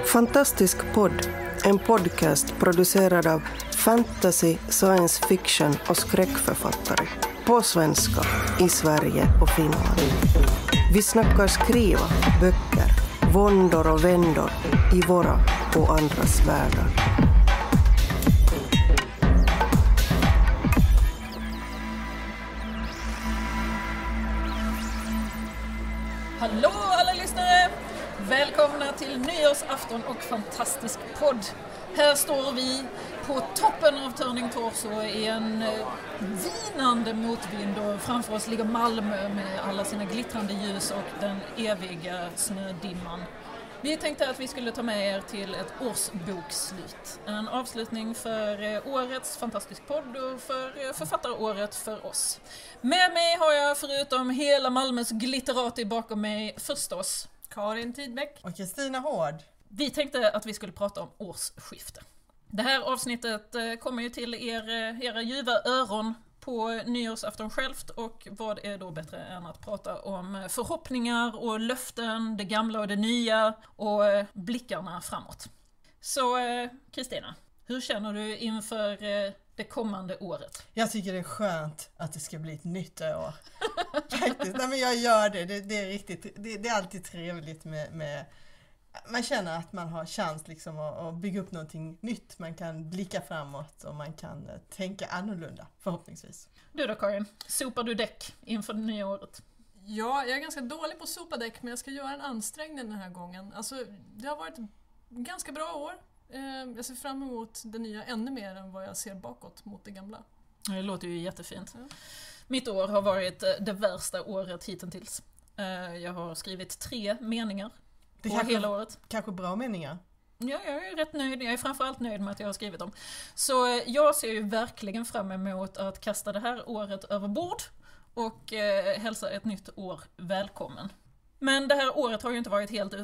Fantastisk podd, en podcast producerad av fantasy, science fiction och skräckförfattare. På svenska, i Sverige och Finland. Vi snackar skriva, böcker, våndor och vändor i våra och andras världar. Hallå alla lyssnare! Välkomna till nyårsafton och fantastisk podd. Här står vi på toppen av Turning Torso i en vinande motvind och framför oss ligger Malmö med alla sina glittrande ljus och den eviga snödimman. Vi tänkte att vi skulle ta med er till ett årsbokslut. En avslutning för årets fantastisk podd och för författaråret för oss. Med mig har jag förutom hela Malmös glitterati bakom mig förstås Karin Tidbeck och Kristina Hård. Vi tänkte att vi skulle prata om årsskifte. Det här avsnittet kommer ju till era ljuva öron på nyårsafton självt, och vad är då bättre än att prata om förhoppningar och löften, det gamla och det nya och blickarna framåt. Så Kristina, hur känner du inför det kommande året? Jag tycker det är skönt att det ska bli ett nytt år. Faktiskt, nej, men jag gör det. Det är riktigt, det är alltid trevligt med man känner att man har chans liksom att bygga upp någonting nytt. Man kan blicka framåt och man kan tänka annorlunda, förhoppningsvis. Du då Karin, sopar du däck inför det nya året? Ja, jag är ganska dålig på att sopa däck, men jag ska göra en ansträngning den här gången. Alltså, det har varit ett ganska bra år. Jag ser fram emot det nya ännu mer än vad jag ser bakåt mot det gamla. Det låter ju jättefint. Ja. Mitt år har varit det värsta året hittills. Jag har skrivit 3 meningar på hela året. Kanske bra meningar. Ja, jag är rätt nöjd. Jag är framförallt nöjd med att jag har skrivit dem. Så jag ser ju verkligen fram emot att kasta det här året över bord och hälsa ett nytt år välkommen. Men det här året har ju inte varit helt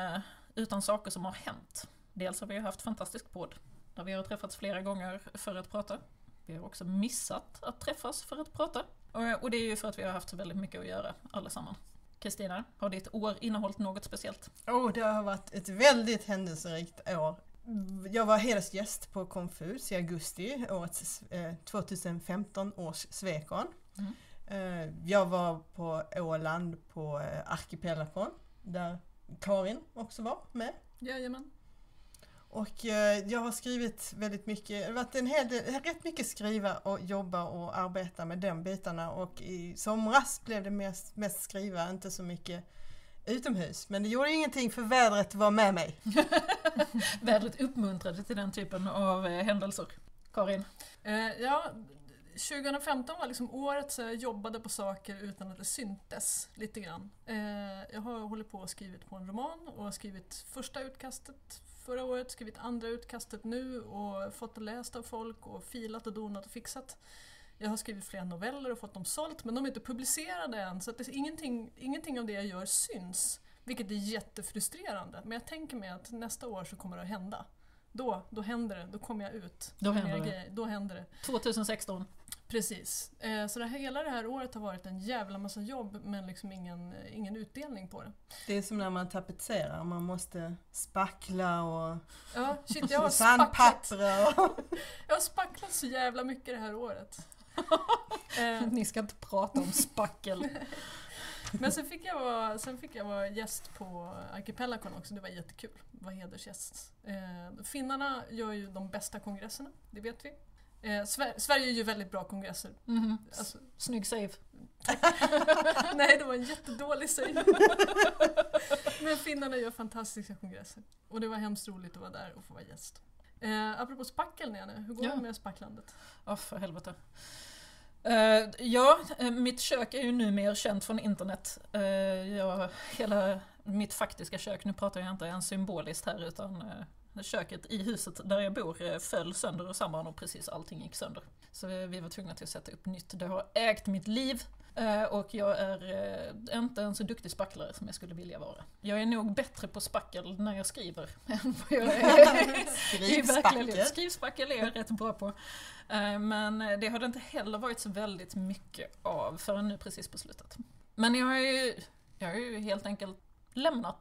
utan saker som har hänt. Dels har vi haft fantastisk podd där vi har träffats flera gånger för att prata. Vi har också missat att träffas för att prata. Och det är ju för att vi har haft så väldigt mycket att göra allesammans. Kristina, har ditt år innehållit något speciellt? Det har varit ett väldigt händelserikt år. Jag var hedersgäst på Confus i augusti, årets 2015 års Svekon. Jag var på Åland på Arkipelagon, där Karin också var med. Jajamän. Och jag har skrivit väldigt mycket, det har varit rätt mycket skriva och jobba och arbeta med de bitarna, och i somras blev det mest skriva, inte så mycket utomhus. Men det gjorde ingenting för vädret var med mig. Vädret uppmuntrade till den typen av händelser. Karin? Ja, 2015 var liksom året så jag jobbade på saker utan att det syntes lite grann. Jag har hållit på och skrivit på en roman och skrivit första utkastet förra året, skrivit andra utkastet nu och fått det läst av folk och filat och donat och fixat. Jag har skrivit flera noveller och fått dem sålt, men de är inte publicerade än, så att det är ingenting av det jag gör syns, vilket är jättefrustrerande. Men jag tänker mig att nästa år så kommer det att hända. Då händer det, då kommer jag ut. Då händer det. 2016. Precis. Så hela det här året har varit en jävla massa jobb, men liksom ingen utdelning på det. Det är som när man tapetserar, man måste spackla och ja, shit, jag har sandpapper. Jag har spacklat så jävla mycket det här året. Ni ska inte prata om spackel. Men sen fick jag vara gäst på Arkipelagon också, det var jättekul. Det var hedersgäst. Finnarna gör ju de bästa kongresserna, det vet vi. Sverige är ju väldigt bra kongresser. Mm-hmm. Alltså, snygg save. Nej, det var en jättedålig save. Men finnarna gör fantastiska kongresser. Och det var hemskt roligt att vara där och få vara gäst. Apropå spackel, hur går det med spacklandet? För helvete. Mitt kök är ju nu mer känt från internet. Hela mitt faktiska kök, nu pratar jag inte ens symboliskt här, utan köket i huset där jag bor föll sönder och samman och precis allting gick sönder. Så vi var tvungna till att sätta upp nytt. Det har ägt mitt liv och jag är inte en så duktig spacklare som jag skulle vilja vara. Jag är nog bättre på spackel när jag skriver än vad jag är. Skrivspackel är jag rätt bra på. Men det har det inte heller varit så väldigt mycket av förrän nu precis på slutet. Men jag har ju helt enkelt lämnat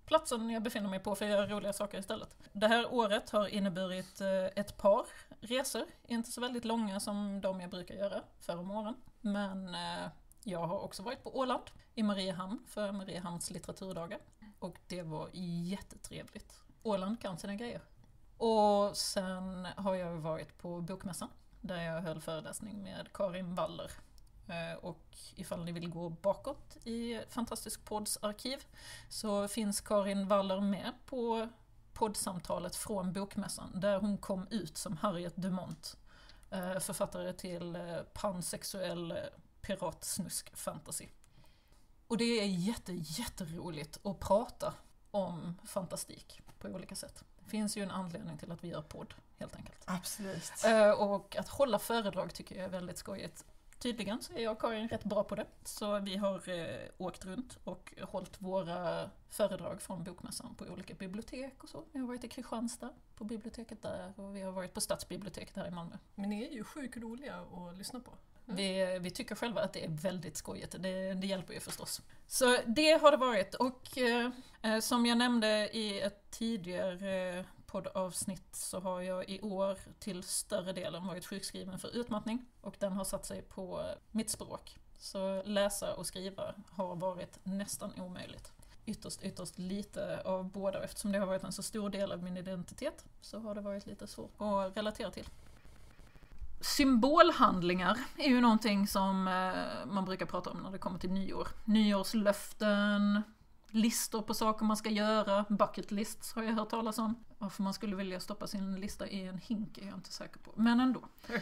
platsen jag befinner mig på för att göra roliga saker istället. Det här året har inneburit ett par resor, inte så väldigt långa som de jag brukar göra förr om åren. Men jag har också varit på Åland i Mariehamn för Mariehamns litteraturdagar. Och det var jättetrevligt. Åland kan sina grejer. Och sen har jag varit på Bokmässan där jag höll föreläsning med Karin Waller. Och ifall ni vill gå bakåt i Fantastisk Podds arkiv så finns Karin Waller med på poddsamtalet från Bokmässan där hon kom ut som Harriet Dumont, författare till pansexuell piratsnusk fantasy. Och det är jätteroligt att prata om fantastik på olika sätt. Det finns ju en anledning till att vi gör podd, helt enkelt. Absolut. Och att hålla föredrag tycker jag är väldigt skojigt. Tydligen så är jag och Karin rätt bra på det. Så vi har åkt runt och hållit våra föredrag från Bokmässan på olika bibliotek och så. Vi har varit i Kristianstad på biblioteket där och vi har varit på Stadsbiblioteket här i Malmö. Men ni är ju sjukt roliga att lyssna på. Vi tycker själva att det är väldigt skojigt. Det hjälper ju förstås. Så det har det varit. Och som jag nämnde i ett tidigare poddavsnitt så har jag i år till större delen varit sjukskriven för utmattning. Och den har satt sig på mitt språk. Så läsa och skriva har varit nästan omöjligt. Ytterst lite av båda. Eftersom det har varit en så stor del av min identitet så har det varit lite svårt att relatera till. Symbolhandlingar är ju någonting som man brukar prata om när det kommer till nyår. Nyårslöften, listor på saker man ska göra, bucket lists har jag hört talas om. Varför man skulle vilja stoppa sin lista i en hink är jag inte säker på. Men ändå.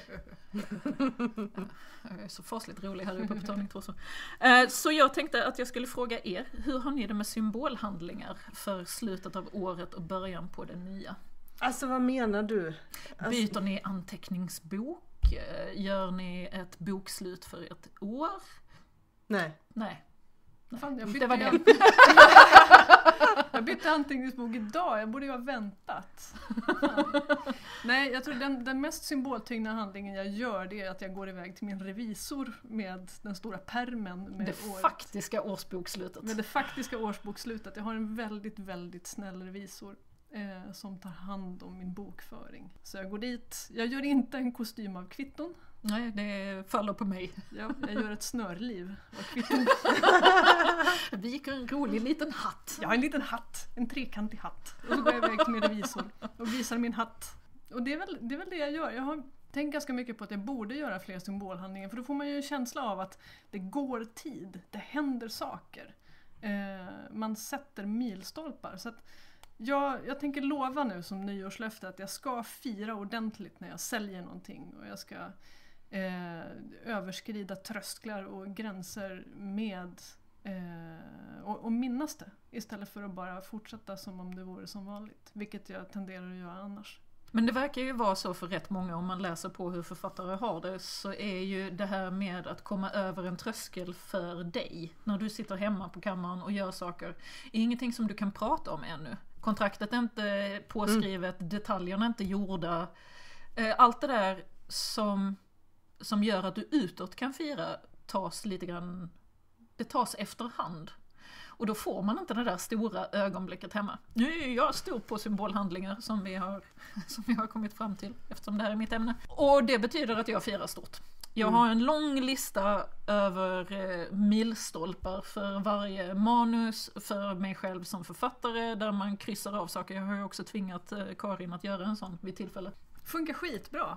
Jag är så fasligt rolig här uppe på Törning Torso. Så jag tänkte att jag skulle fråga er, hur har ni det med symbolhandlingar för slutet av året och början på det nya? Alltså vad menar du? Byter ni anteckningsbok? Gör ni ett bokslut för ett år? Nej. Fan, Det var det. Jag bytte anteckningsbok idag, jag borde ju ha väntat. Nej, jag tror den mest symboltyngda handlingen jag gör det är att jag går iväg till min revisor med den stora pärmen med det faktiska årsbokslutet. Med det faktiska årsbokslutet. Jag har en väldigt snäll revisor som tar hand om min bokföring. Så jag går dit, jag gör inte en kostym av kvitton. Nej, det faller på mig. Ja, jag gör ett snörliv av kvitton. Viker en rolig liten hatt. Jag har en liten hatt, en trekantig hatt. Och så går jag iväg till min revisor och visar min hatt. Och det är väl det jag gör. Jag har tänkt ganska mycket på att jag borde göra fler symbolhandlingar. För då får man ju en känsla av att det går tid, det händer saker. Man sätter milstolpar. Så att jag tänker lova nu som nyårslöfte att jag ska fira ordentligt när jag säljer någonting. Och jag ska överskrida trösklar och gränser med och minnas det. Istället för att bara fortsätta som om det vore som vanligt. Vilket jag tenderar att göra annars. Men det verkar ju vara så för rätt många om man läser på hur författare har det, så är ju det här med att komma över en tröskel för dig när du sitter hemma på kammaren och gör saker är ingenting som du kan prata om ännu. Kontraktet är inte påskrivet, detaljerna är inte gjorda. Allt det där som gör att du utåt kan fira tas lite grann, det tas efterhand. Och då får man inte det där stora ögonblicket hemma. Nu är jag stor på symbolhandlingar som vi har kommit fram till eftersom det här är mitt ämne. Och det betyder att jag firar stort. Jag har en lång lista över milstolpar för varje manus, för mig själv som författare där man kryssar av saker. Jag har ju också tvingat Karin att göra en sån vid tillfälle. Funkar skitbra.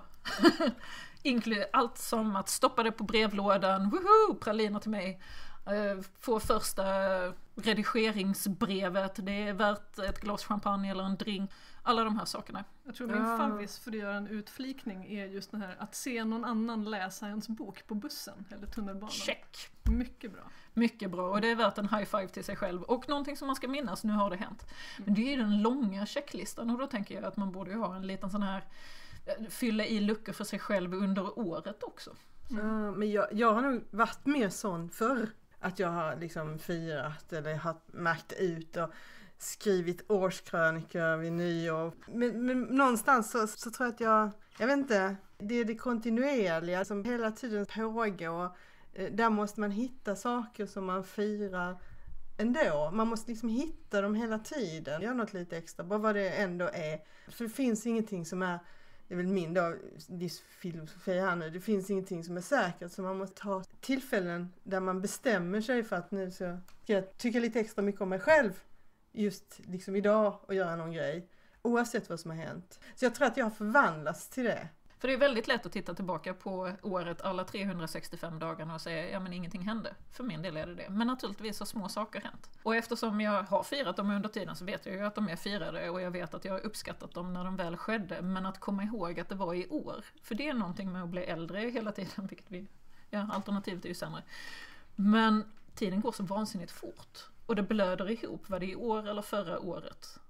Allt som att stoppa det på brevlådan, woho, praliner till mig. Få första redigeringsbrevet, det är värt ett glas champagne eller en drink, alla de här sakerna. Jag tror min favvis för att göra en utflikning är just det här att se någon annan läsa ens bok på bussen eller tunnelbanan. Check! Mycket bra. Mycket bra, och det är värt en high five till sig själv. Och någonting som man ska minnas, nu har det hänt. Men det är ju den långa checklistan och då tänker jag att man borde ha en liten sån här fylla i luckor för sig själv under året också. Men jag har nog varit mer sån förr. Att jag har liksom firat eller har märkt ut och skrivit årskrönikor vid nyår. Men någonstans så tror jag att jag vet inte, det är det kontinuerliga som hela tiden pågår. Där måste man hitta saker som man firar ändå. Man måste liksom hitta dem hela tiden. Göra något lite extra, bara vad det ändå är. För det finns ingenting som är, det är väl min då, filosofi här nu, det finns ingenting som är säkert, så man måste ha tillfällen där man bestämmer sig för att nu ska jag tycka lite extra mycket om mig själv just liksom idag och göra någon grej, oavsett vad som har hänt. Så jag tror att jag har förvandlats till det. För det är väldigt lätt att titta tillbaka på året, alla 365 dagarna och säga, ja men ingenting hände. För min del är det. Men naturligtvis har små saker hänt. Och eftersom jag har firat dem under tiden så vet jag ju att de är firade och jag vet att jag har uppskattat dem när de väl skedde. Men att komma ihåg att det var i år. För det är någonting med att bli äldre hela tiden, vilket alternativet är ju sämre. Men tiden går så vansinnigt fort. Och det blöder ihop, vad det är i år eller förra året.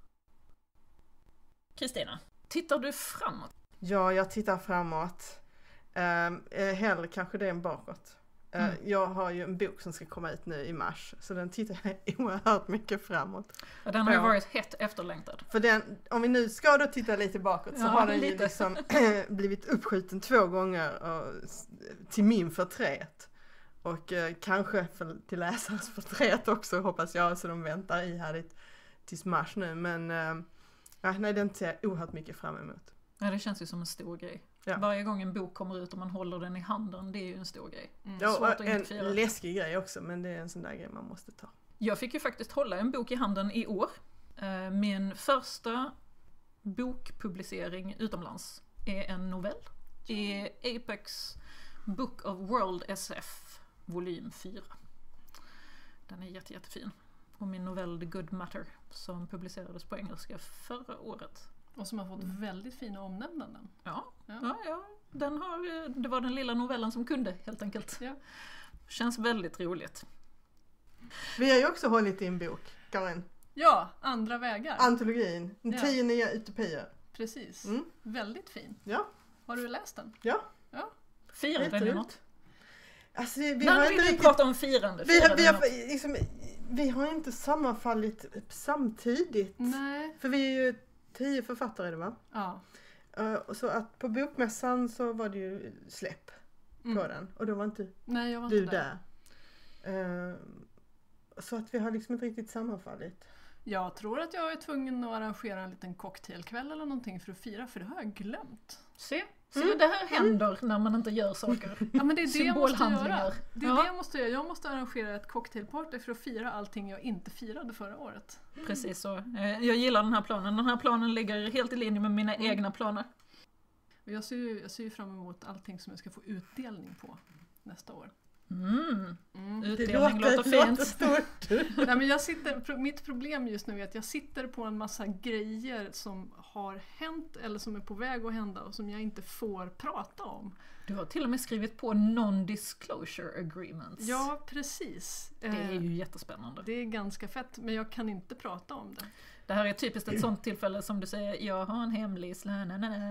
Kristina, tittar du framåt? Ja, jag tittar framåt. Hellre kanske det än bakåt. Jag har ju en bok som ska komma ut nu i mars, så den tittar jag oerhört mycket framåt. Ja, den har ju varit hett efterlängtad. För den, om vi nu ska då titta lite bakåt, så har den ju liksom blivit uppskjuten 2 gånger till min förtret. Och kanske till läsarens förtret också, hoppas jag, så de väntar ihärdigt tills mars nu. Men nej, den ser jag oerhört mycket fram emot. Ja, det känns ju som en stor grej. Ja. Varje gång en bok kommer ut och man håller den i handen, det är ju en stor grej. Ja, och en läskig grej också, men det är en sån där grej man måste ta. Jag fick ju faktiskt hålla en bok i handen i år. Min första bokpublicering utomlands är en novell i Apex Book of World SF volym 4. Den är jättefin. Och min novell The Good Matter som publicerades på engelska förra året. Och som har fått väldigt fina omnämnanden. Ja. Det var den lilla novellen som kunde, helt enkelt. Ja. Känns väldigt roligt. Vi har ju också hållit i en bok, Karin. Ja, Andra vägar. Antologin. 10 nya utopier. Precis. Väldigt fin. Ja. Har du läst den? Ja. Firar den något? Alltså, vi har inte riktigt prata om firande. Vi har inte sammanfallit samtidigt. Nej. För vi är ju 10 författare, det va? Ja. Så att på bokmässan så var det ju släpp på den. Och då var inte jag var du inte där. Så att vi har liksom inte riktigt sammanfallit. Jag tror att jag är tvungen att arrangera en liten cocktailkväll eller någonting för att fira, för det har jag glömt. Se, det här händer när man inte gör saker. Ja, men det är det jag måste göra. Det är det jag måste göra. Jag måste arrangera ett cocktailparty för att fira allting jag inte firade förra året. Precis så. Jag gillar den här planen. Den här planen ligger helt i linje med mina egna planer. Jag ser ju fram emot allting som jag ska få utdelning på nästa år. Utdelning låter fint. Nej, men mitt problem just nu är att jag sitter på en massa grejer som har hänt eller som är på väg att hända och som jag inte får prata om. Du har till och med skrivit på non-disclosure agreements. Ja, precis. Det är ju jättespännande. Det är ganska fett, men jag kan inte prata om det. Det här är typiskt ett sånt tillfälle som du säger, jag har en hemlis. Det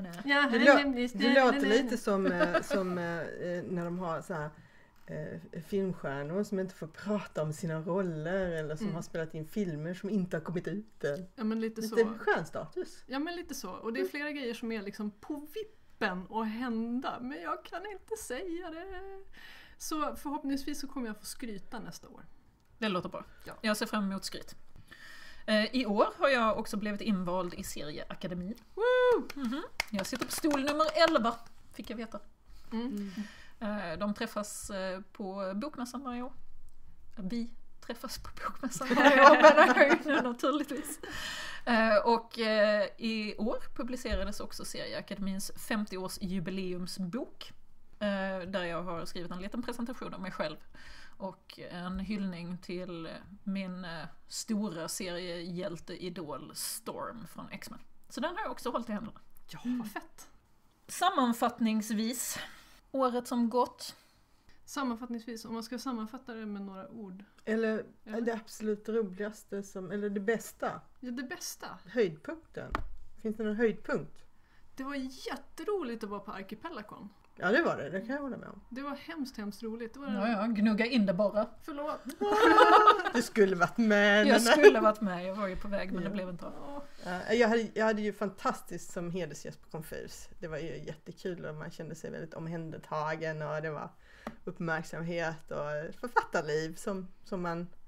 låter lite som när de har så här filmstjärnor som inte får prata om sina roller eller som har spelat in filmer som inte har kommit ut än. Ja, men lite skön status. Ja, men lite så. Och det är flera grejer som är liksom på vippen att hända, men jag kan inte säga det. Så förhoppningsvis så kommer jag få skryta nästa år. Det låter bra. Ja. Jag ser fram emot skryt. I år har jag också blivit invald i Serieakademin. Jag sitter på stol nummer 11, fick jag veta. De träffas på bokmässan varje år. Vi träffas på bokmässan varje år, naturligtvis. Och i år publicerades också Serieakademins 50-årsjubileumsbok. Där jag har skrivit en liten presentation av mig själv. Och en hyllning till min stora seriehjälteidol Storm från X-Men. Så den har jag också hållit i händerna. Ja, vad fett! Sammanfattningsvis, året som gått. Sammanfattningsvis, om man ska sammanfatta det med några ord. Eller det absolut roligaste, eller det bästa. Ja, det bästa. Höjdpunkten. Finns det någon höjdpunkt? Det var jätteroligt att vara på Archipelagon. Ja, det var det. Det kan jag hålla med om. Det var hemskt roligt. Det var Ja, gnugga in det bara. Förlåt. Du skulle varit med. Jag skulle varit med. Jag var ju på väg, men det blev inte av. Jag hade ju fantastiskt som hedersgäst på Confus. Det var ju jättekul och man kände sig väldigt omhändertagen och det var uppmärksamhet och författarliv som man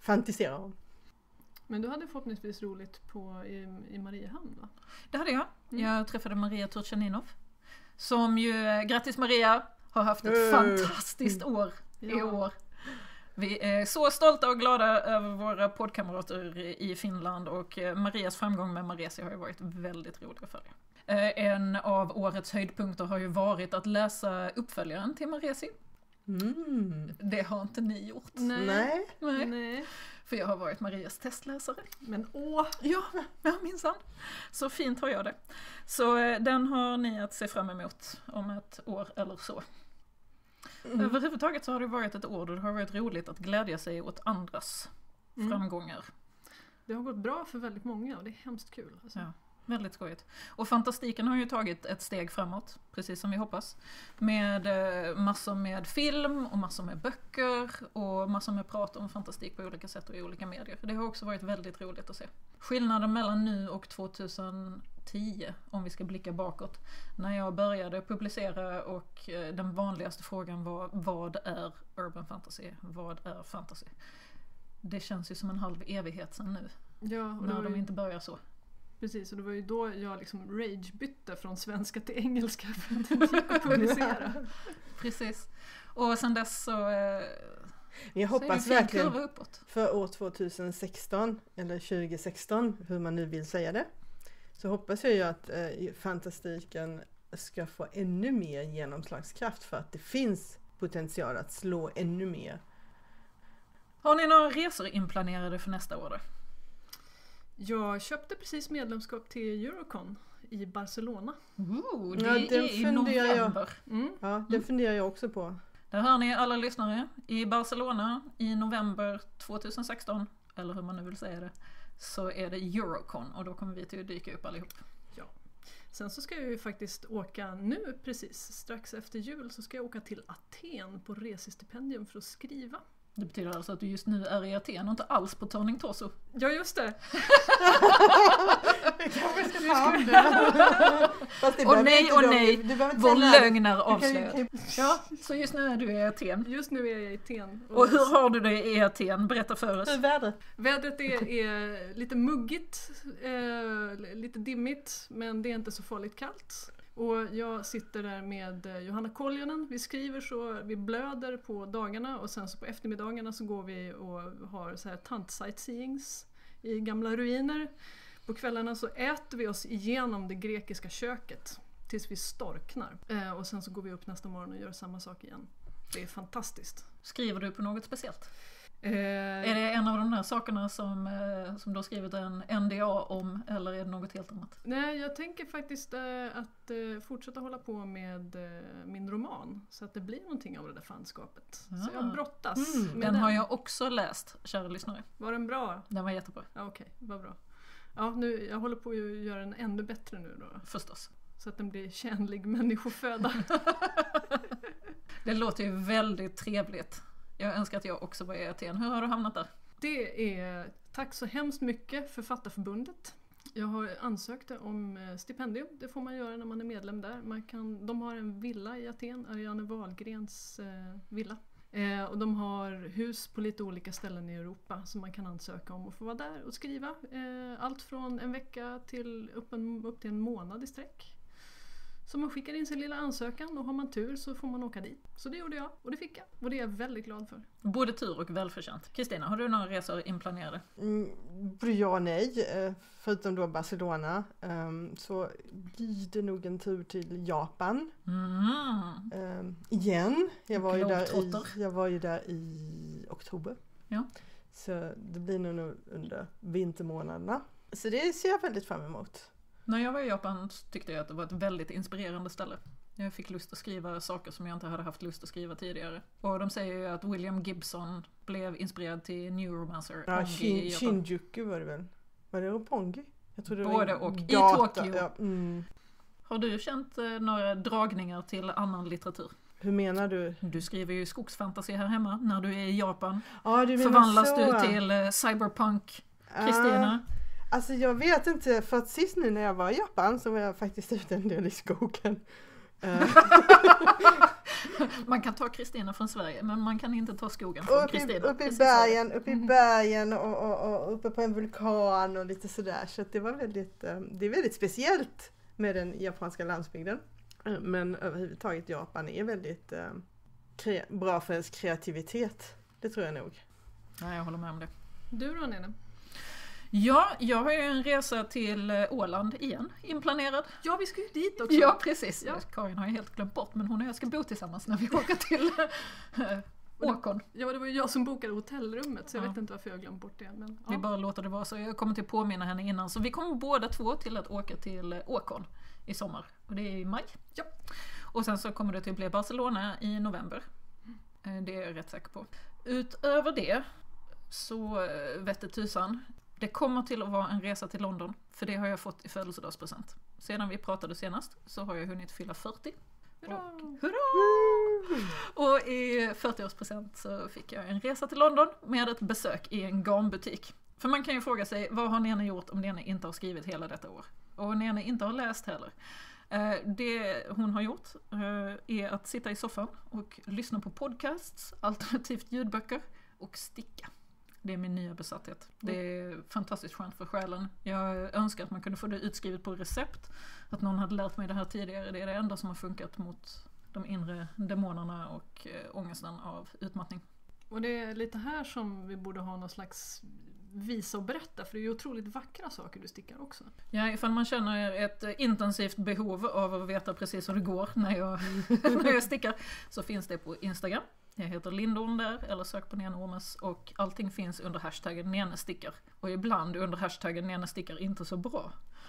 fantisera om. Men du hade förhoppningsvis roligt i Mariehamn, va? Det hade jag. Jag träffade Maria Turchaninov. Som ju, grattis Maria, har haft ett fantastiskt år i år. Vi är så stolta och glada över våra poddkamrater i Finland, och Marias framgång med Maresi har ju varit väldigt rolig att följa. En av årets höjdpunkter har ju varit att läsa uppföljaren till Maresi. Det har inte ni gjort. Nej. För jag har varit Marias testläsare. Men Ja, minsann. Så fint har jag det. Så den har ni att se fram emot om ett år eller så. Överhuvudtaget så har det varit ett år då det har varit roligt att glädja sig åt andras framgångar. Det har gått bra för väldigt många och det är hemskt kul. Alltså. Ja, väldigt skojigt. Och fantastiken har ju tagit ett steg framåt, precis som vi hoppas. Med massor med film och massor med böcker och massor med prat om fantastik på olika sätt och i olika medier. Det har också varit väldigt roligt att se. Skillnaden mellan nu och 2010, om vi ska blicka bakåt, när jag började publicera och den vanligaste frågan var: vad är urban fantasy? Vad är fantasy? Det känns ju som en halv evighet sedan nu. Ja, och när de inte börjar så. Precis, och det var ju då jag liksom rage-bytte från svenska till engelska för att det inte gick att publicera. Precis. Och sen dess så jag hoppas verkligen för år 2016 eller 2016, hur man nu vill säga det, så hoppas jag ju att fantastiken ska få ännu mer genomslagskraft, för att det finns potential att slå ännu mer. Har ni några resor inplanerade för nästa år då? Jag köpte precis medlemskap till Eurocon i Barcelona. Det är i november. Ja, det funderar jag också på. Där hör ni alla lyssnare. I Barcelona i november 2016, eller hur man nu vill säga det, så är det Eurocon, och då kommer vi till att dyka upp allihop. Ja. Sen så ska jag ju faktiskt åka nu precis, strax efter jul, så ska jag åka till Aten på resestipendium för att skriva. Det betyder alltså att du just nu är i Aten och inte alls på Turning Torso. Ja, just det. Vi kanske ska ta om det. Och nej, vår lögn är avslöjad. Ja, så just nu är du i Aten. Just nu är jag i Aten. Och hur har du det i Aten? Berätta för oss. Hur är vädret? Vädret är lite muggigt, lite dimmigt, men det är inte så farligt kallt. Och jag sitter där med Johanna Koljonen. Vi skriver så, vi blöder på dagarna, och sen så på eftermiddagarna så går vi och har så här tant-sightseeings i gamla ruiner. På kvällarna så äter vi oss igenom det grekiska köket tills vi storknar. Och sen så går vi upp nästa morgon och gör samma sak igen. Det är fantastiskt. Skriver du på något speciellt? Är det en av de här sakerna som du har skrivit en NDA om, eller är det något helt annat? Nej, jag tänker faktiskt att fortsätta hålla på med min roman, så att det blir någonting av det där fanskapet. Så jag brottas med den. Har jag också läst, kära lyssnare. Var den bra? Den var jättebra. Ja, okej, vad bra. Ja, jag håller på att göra den ännu bättre nu då. Förstås. Så att den blir tjänlig människoföda. Det låter ju väldigt trevligt. Jag önskar att jag också var i Aten. Hur har du hamnat där? Det är, tack så hemskt mycket, Författarförbundet. Jag har ansökt om stipendium. Det får man göra när man är medlem där. De har en villa i Aten, Ariane Wahlgrens villa. Och de har hus på lite olika ställen i Europa som man kan ansöka om och få vara där och skriva. Allt från en vecka till upp till en månad i sträck. Så man skickar in sin lilla ansökan, och har man tur så får man åka dit. Så det gjorde jag, och det fick jag. Och det är jag väldigt glad för. Både tur och välförtjänt. Kristina, har du några resor inplanerade? Ja och nej. Förutom då Barcelona så blir det nog en tur till Japan. Igen. Jag var ju där i oktober. Ja. Så det blir nog under vintermånaderna. Så det ser jag väldigt fram emot. När jag var i Japan tyckte jag att det var ett väldigt inspirerande ställe. Jag fick lust att skriva saker som jag inte hade haft lust att skriva tidigare. Och de säger ju att William Gibson blev inspirerad till Neuromancer. Ja, Shinjuku var det väl? Var det Roppongi? Jag tror det både och. I Tokyo. Ja. Har du känt några dragningar till annan litteratur? Hur menar du? Du skriver ju skogsfantasy här hemma när du är i Japan. Ja, du menar förvandlas så. Du till cyberpunk, Kristina? Alltså jag vet inte, för att sist nu när jag var i Japan så var jag faktiskt ute en del i skogen. Man kan ta Kristina från Sverige, men man kan inte ta skogen från Kristina. Uppe i bergen och uppe på en vulkan och lite sådär. Så att det är väldigt speciellt med den japanska landsbygden. Men överhuvudtaget Japan är väldigt bra för ens kreativitet. Det tror jag nog. Ja, jag håller med om det. Du då, Nene? Ja, jag har ju en resa till Åland igen, inplanerad. Ja, vi ska ju dit också. Ja, precis. Ja. Karin har ju helt glömt bort, men hon och jag ska bo tillsammans när vi åker till Åkon. Ja, det var ju jag som bokade hotellrummet, så jag vet inte varför jag glömt bort det. Men, Vi bara låter det vara så. Jag kommer till påminna henne innan. Så vi kommer båda två till att åka till Åkon i sommar. Och det är i maj. Ja. Och sen så kommer det att bli Barcelona i november. Det är jag rätt säker på. Utöver det så vette tusan. Det kommer till att vara en resa till London. För det har jag fått i födelsedagspresent. Sedan vi pratade senast så har jag hunnit fylla 40. Hurra! Och i 40-årspresent så fick jag en resa till London med ett besök i en garnbutik. För man kan ju fråga sig, vad har Nene gjort om Nene inte har skrivit hela detta år? Och Nene inte har läst heller. Det hon har gjort är att sitta i soffan och lyssna på podcasts, alternativt ljudböcker och sticka. Det är min nya besatthet. Det är fantastiskt skönt för själen. Jag önskar att man kunde få det utskrivet på recept. Att någon hade lärt mig det här tidigare. Det är det enda som har funkat mot de inre demonerna och ångesten av utmattning. Och det är lite här som vi borde ha någon slags visa och berätta. För det är ju otroligt vackra saker du stickar också. Ja, ifall man känner ett intensivt behov av att veta precis hur det går när jag stickar, så finns det på Instagram. Jag heter Lindorn där, eller sök på Nene Ormes, och allting finns under hashtaggen Nenestickar. Och ibland under hashtaggen Nenestickar inte så bra.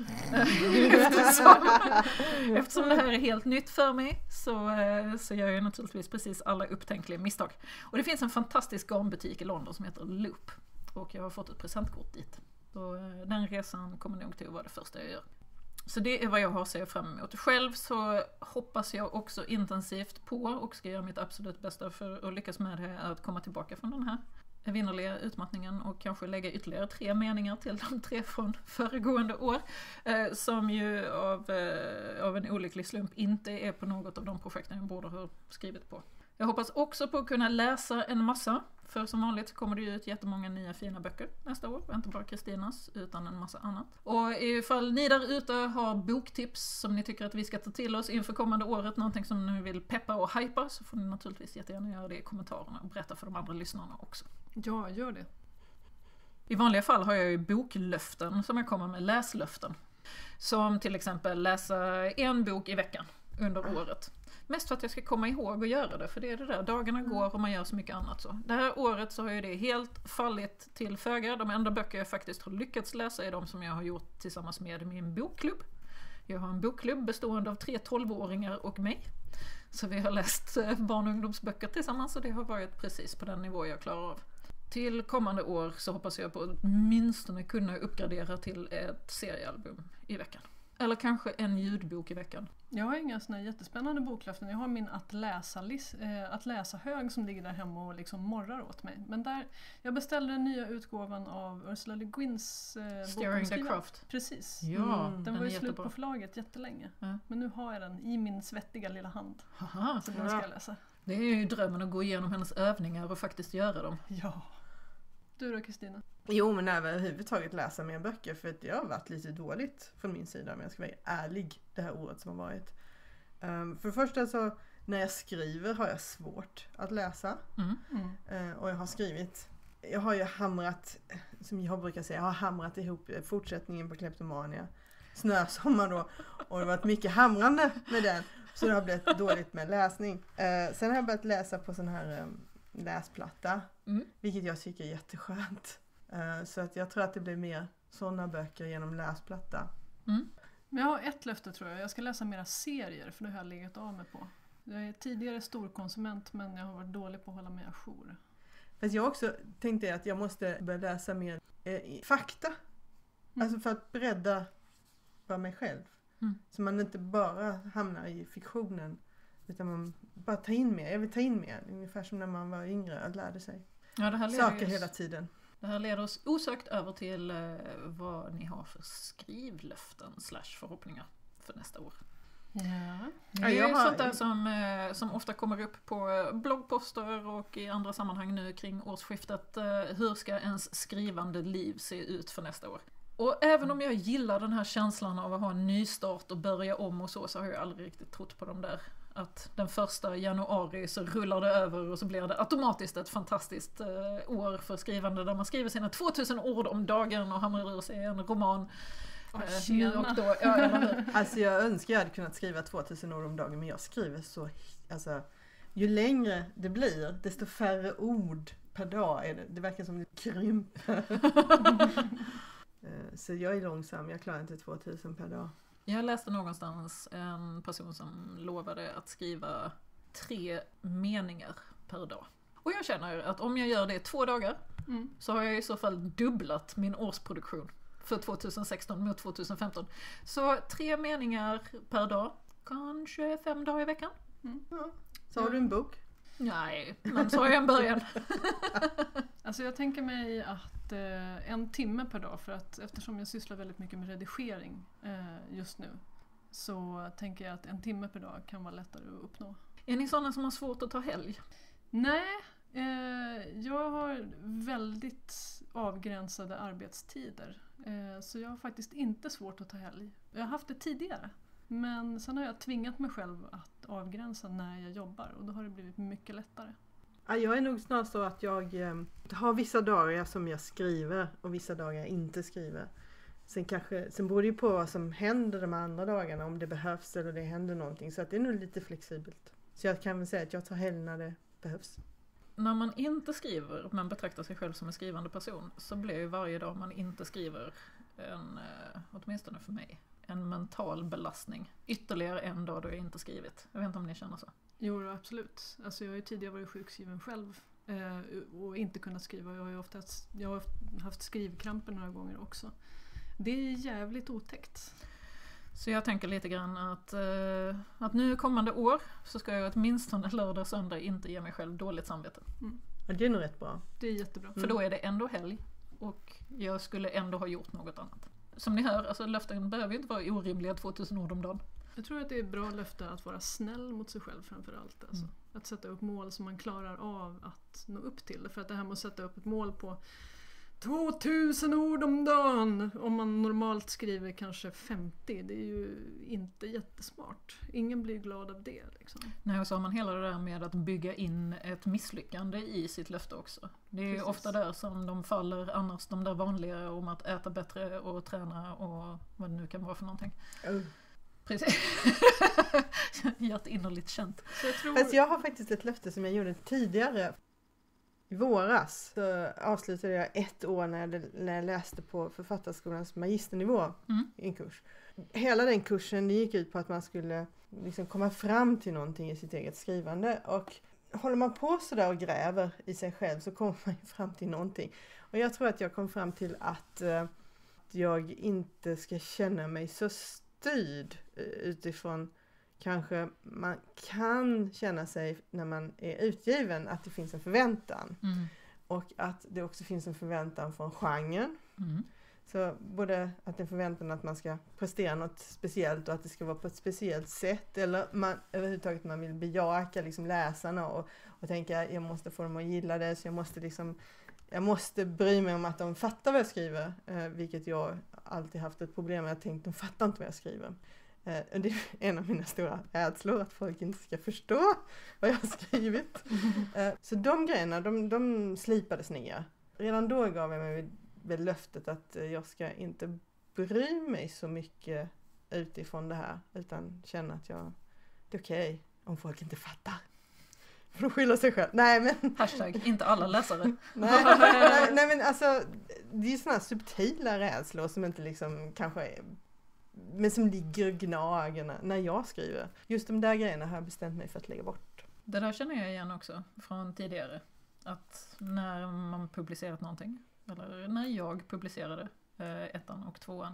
Eftersom det här är helt nytt för mig så gör jag naturligtvis precis alla upptänkliga misstag. Och det finns en fantastisk garnbutik i London som heter Loop. Och jag har fått ett presentkort dit. Så den resan kommer nog till att vara det första jag gör. Så det är vad jag har att se fram emot. Själv så hoppas jag också intensivt på och ska göra mitt absolut bästa för att lyckas med det, att komma tillbaka från den här evinnerliga utmattningen och kanske lägga ytterligare 3 meningar till de 3 från föregående år, som ju av en olycklig slump inte är på något av de projekten jag borde ha skrivit på. Jag hoppas också på att kunna läsa en massa, för som vanligt så kommer det ut jättemånga nya fina böcker nästa år, inte bara Kristinas utan en massa annat. Och ifall ni där ute har boktips som ni tycker att vi ska ta till oss inför kommande året, någonting som ni vill peppa och hypa, så får ni naturligtvis jättegärna göra det i kommentarerna och berätta för de andra lyssnarna också. Ja, gör det. I vanliga fall har jag ju boklöften som jag kommer med, läslöften. Som till exempel läsa en bok i veckan under året. Mest för att jag ska komma ihåg att göra det, för det är det där, dagarna går och man gör så mycket annat så. Det här året så har ju det helt fallit till föga. De enda böcker jag faktiskt har lyckats läsa är de som jag har gjort tillsammans med min bokklubb. Jag har en bokklubb bestående av 3 12-åringar och mig. Så vi har läst barn- och ungdomsböcker tillsammans och det har varit precis på den nivå jag klarar av. Till kommande år så hoppas jag på att åtminstone kunna uppgradera till ett seriealbum i veckan. Eller kanske en ljudbok i veckan. Jag har inga såna jättespännande boklöften. Jag har min att läsa hög som ligger där hemma och liksom morrar åt mig. Men jag beställde den nya utgåvan av Ursula Le Guins Steering the Craft. Precis. Ja, Den var ju slut jättebra. på förlaget jättelänge. Ja. Men nu har jag den i min svettiga lilla hand. Aha, Så den ska jag läsa. det är ju drömmen att gå igenom hennes övningar och faktiskt göra dem. Ja. Du då, Kristina? Jo, men överhuvudtaget läsa mer böcker, för att det har varit lite dåligt från min sida, om jag ska vara ärlig, det här året som har varit. För det första så, när jag skriver har jag svårt att läsa. Och jag har ju hamrat, som jag brukar säga, jag har hamrat ihop fortsättningen på Kleptomania. Snösommar då, och det har varit mycket hamrande med den, så det har blivit dåligt med läsning. Sen har jag börjat läsa på sån här läsplatta, vilket jag tycker är jätteskönt. Så att jag tror att det blir mer sådana böcker genom läsplatta. Men jag har ett löfte, tror jag. Jag ska läsa mera serier, för det har jag legat av mig på. Jag är tidigare storkonsument, men jag har varit dålig på att hålla mig ajour. Fast jag också tänkte att jag måste börja läsa mer fakta. Alltså för att bredda för mig själv. Så man inte bara hamnar i fiktionen, utan man bara tar in mer. Jag vill ta in mer. Ungefär som när man var yngre och lärde sig saker hela tiden. Det här leder oss osökt över till vad ni har för skrivlöften / förhoppningar för nästa år. Det är ju sånt där som ofta kommer upp på bloggposter och i andra sammanhang nu kring årsskiftet. Hur ska ens skrivande liv se ut för nästa år? Och även om jag gillar den här känslan av att ha en ny start och börja om och så har jag aldrig riktigt trott på dem där. Att den 1 januari så rullar det över och så blir det automatiskt ett fantastiskt år för skrivande där man skriver sina 2000 ord om dagen och hamrar ur sig en roman. Nu och då. Alltså jag önskar jag hade kunnat skriva 2000 ord om dagen, men jag skriver så, alltså ju längre det blir desto färre ord per dag är det. Det verkar som det krymper. Så jag är långsam, jag klarar inte 2000 per dag. Jag läste någonstans en person som lovade att skriva 3 meningar per dag. Och jag känner att om jag gör det 2 dagar så har jag i så fall dubblat min årsproduktion för 2016 mot 2015. Så 3 meningar per dag, kanske 5 dagar i veckan. Ja. Så har du en bok? Nej, men så har jag en början. Alltså jag tänker mig att 1 timme per dag, för att eftersom jag sysslar väldigt mycket med redigering just nu, så tänker jag att 1 timme per dag kan vara lättare att uppnå. Är ni sådana som har svårt att ta helg? Nej, jag har väldigt avgränsade arbetstider. Så jag har faktiskt inte svårt att ta helg. Jag har haft det tidigare. Men sen har jag tvingat mig själv att avgränsa när jag jobbar. Och då har det blivit mycket lättare. Ja, jag är nog snarare så att jag har vissa dagar som jag skriver och vissa dagar jag inte skriver. Sen beror det ju på vad som händer de andra dagarna, om det behövs eller det händer någonting. Så att det är nog lite flexibelt. Så jag kan väl säga att jag tar helg när det behövs. När man inte skriver men betraktar sig själv som en skrivande person så blir ju varje dag man inte skriver åtminstone för mig, en mental belastning. Ytterligare en dag då jag inte skrivit. Jag vet inte om ni känner så. Jo, absolut. Alltså jag har ju tidigare varit sjukskriven själv och inte kunnat skriva. Jag har haft skrivkramper några gånger också. Det är jävligt otäckt. Så jag tänker lite grann att nu kommande år så ska jag åtminstone lördag och söndag inte ge mig själv dåligt samvete. Ja, det är nog rätt bra. Det är jättebra. För då är det ändå helg och jag skulle ändå ha gjort något annat. Som ni hör, alltså löften behöver ju inte vara orimliga 2000 ord om dagen. Jag tror att det är bra löfte att vara snäll mot sig själv framförallt. Alltså. Att sätta upp mål som man klarar av att nå upp till. För att det här med att sätta upp ett mål på 2000 ord om dagen, om man normalt skriver kanske 50, det är ju inte jättesmart. Ingen blir glad av det. Liksom. Nej, och så har man hela det där med att bygga in ett misslyckande i sitt löfte också. Det är ju ofta där som de faller annars, de där vanliga om att äta bättre och träna och vad det nu kan vara för någonting. Precis. Hjärtinnerligt känt. Fast jag har faktiskt ett löfte som jag gjorde tidigare. I våras så avslutade jag 1 år när jag läste på Författarskolans magisternivå i en kurs. Hela den kursen gick ut på att man skulle liksom komma fram till någonting i sitt eget skrivande. Och håller man på sådär och gräver i sig själv så kommer man ju fram till någonting. Och jag tror att jag kom fram till att jag inte ska känna mig så styrd utifrån. Kanske man kan känna sig när man är utgiven att det finns en förväntan. Och att det också finns en förväntan från genren. Så både att det är en förväntan att man ska prestera något speciellt och att det ska vara på ett speciellt sätt. Eller överhuvudtaget man vill bejaka liksom läsarna och tänka jag måste få dem att gilla det. Så jag måste bry mig om att de fattar vad jag skriver. Vilket jag alltid haft ett problem med. Jag tänkte de fattar inte vad jag skriver. Det är en av mina stora rädslor att folk inte ska förstå vad jag har skrivit. Så de grejerna, de slipades ner. Redan då gav jag mig väl löftet att jag ska inte bry mig så mycket utifrån det här. Utan känna att det är okej om folk inte fattar. För de skyller sig själv. Nej, men... Hashtag, inte alla läsare. nej, men alltså det är ju sådana subtila rädslor som inte liksom kanske är... Men som ligger och gnager när jag skriver. Just de där grejerna har jag bestämt mig för att lägga bort. Det där känner jag igen också från tidigare. Att när man publicerat någonting, eller när jag publicerade 1:an och 2:an,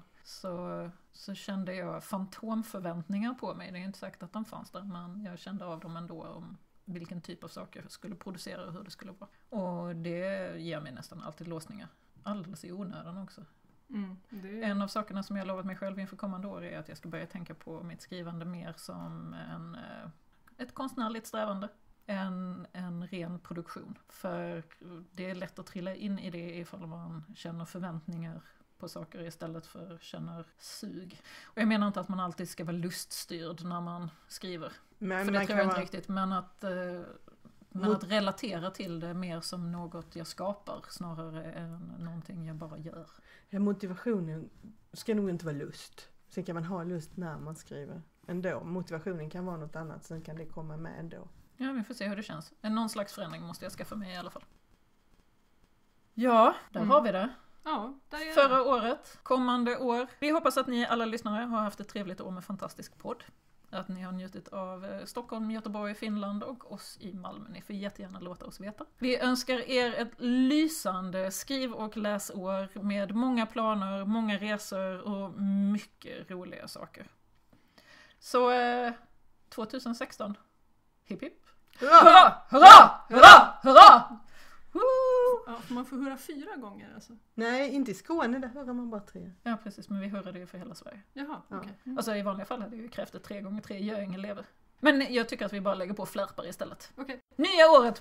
så kände jag fantomförväntningar på mig. Det är inte sagt att de fanns där, men jag kände av dem ändå om vilken typ av saker jag skulle producera och hur det skulle vara. Och det ger mig nästan alltid låsningar. Alldeles i onödan också. En av sakerna som jag lovat mig själv inför kommande år är att jag ska börja tänka på mitt skrivande mer som ett konstnärligt strävande. En ren produktion. För det är lätt att trilla in i det ifall man känner förväntningar på saker istället för känner sug. Och jag menar inte att man alltid ska vara luststyrd när man skriver. Men för det tror jag inte riktigt. Men att relatera till det mer som något jag skapar snarare än någonting jag bara gör. Ja, motivationen ska nog inte vara lust. Sen kan man ha lust när man skriver ändå. Motivationen kan vara något annat, sen kan det komma med ändå. Ja, vi får se hur det känns. Någon slags förändring måste jag skaffa mig i alla fall. Ja, där har vi det. Ja, där är Förra året, kommande år. Vi hoppas att ni alla lyssnare har haft ett trevligt år med fantastisk podd. Att ni har njutit av Stockholm, Göteborg, Finland och oss i Malmö. Ni får jättegärna låta oss veta. Vi önskar er ett lysande skriv- och läsår med många planer, många resor och mycket roliga saker. Så 2016. Hipp hipp. Hurra! Hurra! Hurra! Hurra! Ja, man får hurra 4 gånger alltså. Nej, inte i Skåne, där hör man bara 3. Ja, precis, men vi hörde det för hela Sverige. Jaha, Ja. okej. Alltså i vanliga fall hade vi krävt ett 3x3 gör ingen lever. Men jag tycker att vi bara lägger på flärpar istället. Okej. Nya året!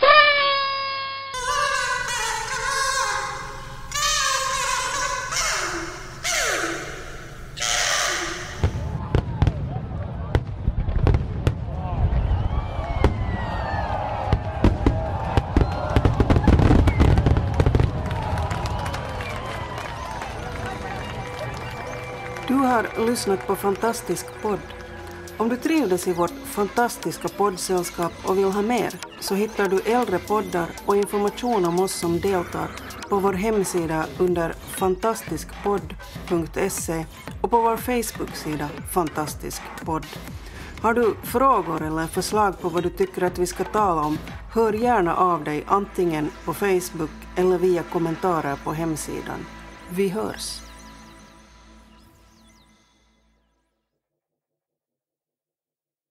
Du har lyssnat på Fantastisk podd. Om du trivdes i vårt fantastiska poddsällskap och vill ha mer så hittar du äldre poddar och information om oss som deltar på vår hemsida under fantastiskpodd.se och på vår Facebook-sida Fantastisk podd. Har du frågor eller förslag på vad du tycker att vi ska tala om, hör gärna av dig antingen på Facebook eller via kommentarer på hemsidan. Vi hörs!